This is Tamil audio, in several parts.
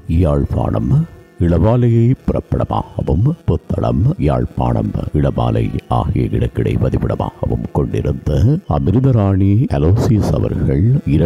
யாழ்ப்பாணம் இளவாலையை புறப்படமாகவும் புத்தளம் யாழ்ப்பாணம் இளவாலை ஆகிய இடக்கிடை பதிவிடமாகவும் கொண்டிருந்த அமிர்தராணி அலோசியஸ் அவர்கள்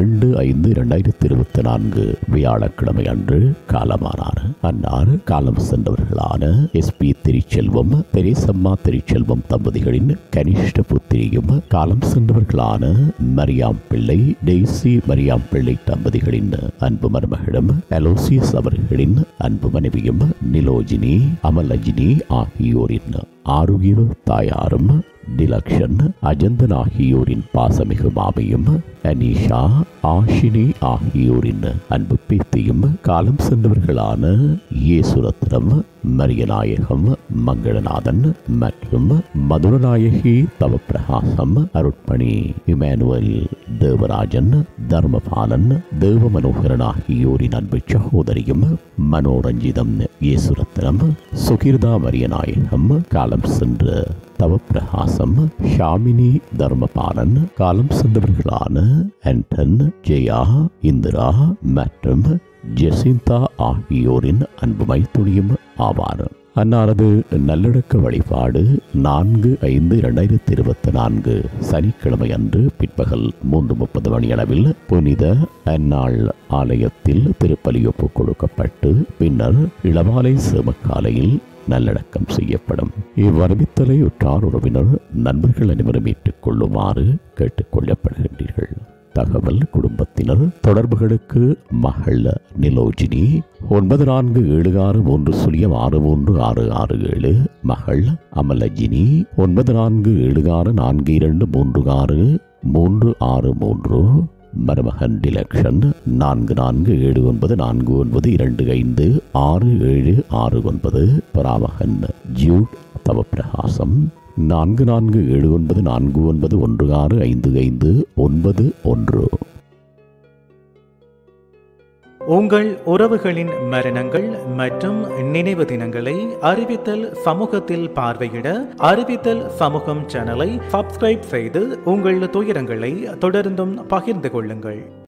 2/5/2024 வியாழக்கிழமை அன்று காலமானார். அன்னார் காலம் சென்றவர்களான SP திருச்செல்வம் பெரியசம்மா திருச்செல்வம் தம்பதிகளின் கனிஷ்ட புத்திரியும் காலம் சென்றவர்களான மரியாம் பிள்ளை டெய்சி மரியாம் பிள்ளை தம்பதிகளின் அன்பு மருமகளும் அலோசியஸ் அவர்களின் அன்பு மனைவி நிலோஜினி அமலஜினி ஆகியோரின் ஆருயிர் தாயாரும் டிலக்ஷன் அஜந்தன் ஆகியோரின் பாசமிகு மாமியும் அனீஷா ஆஷினி ஆகியோரின் அன்பு பேத்தியும் காலம் சென்றவர்களான ஏசுரத்னம் மரியநாயகம் மங்களநாதன் மற்றும் மதுரநாயகி தவப்பிரகாசம் அருட்பணி இமானுவல் தேவராஜன் தர்மபாலன் தேவமனோகரன் ஆகியோரின் அன்பு சகோதரியும் மனோரஞ்சிதம் ஏசுரத்னம் சுகிர்தா மரியநாயகம் காலம் சென்ற தவப்பிரகாசம் ஷாமினி தர்மபாலன் காலம் சென்றவர்களான ஆண்டன் ஜெயா இந்திரா மற்றும் ஜெசிந்தா ஆகியோரின் அன்பு மைத்துளியும் ஆவார். அன்னாரது நல்லடக்க வழிபாடு 4/5/2024 சனிக்கிழமை அன்று பிற்பகல் 3:30 மணியளவில் புனித அன்னாள் ஆலயத்தில் திருப்பலி ஒப்புக் கொடுக்கப்பட்டு பின்னர் இளவாலை சேமக்காலையில் நல்லடக்கம் செய்யப்படும். இவ்வரவித்தலை உற்றார் உறவினர் நண்பர்கள் அனைவரும் ஏற்றுக் கொள்ளுமாறு கேட்டுக் கொள்ளப்படுகின்றீர்கள். தகவல் குடும்பத்தினர் தொடர்புகளுக்கு மகள் நிலோஜினி 9476306367, மகள் அமலஜினி 947642363633, மருமகன் டிலக்ஷன் 447949256769, பராமகன் ஜூட் தவப்பிரகாசம் 447949165591. உங்கள் உறவுகளின் மரணங்கள் மற்றும் நினைவு தினங்களை அறிவித்தல் சமூகத்தில் பார்வையிட அறிவித்தல் சமூகம் சேனலை சப்ஸ்கிரைப் செய்து உங்கள் துயரங்களை தொடர்ந்தும் பகிர்ந்து கொள்ளுங்கள்.